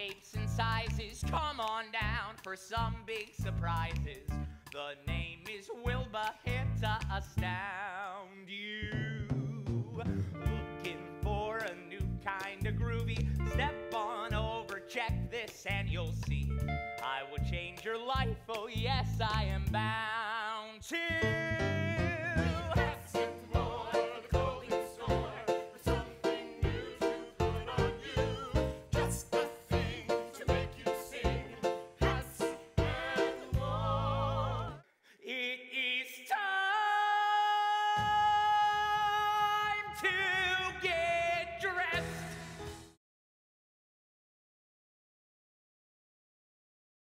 shapes and sizes. Come on down for some big surprises. The name is Wilbur, here to astound you. Looking for a new kind of groovy? Step on over, check this, and you'll see. I will change your life, oh yes, I am bound to.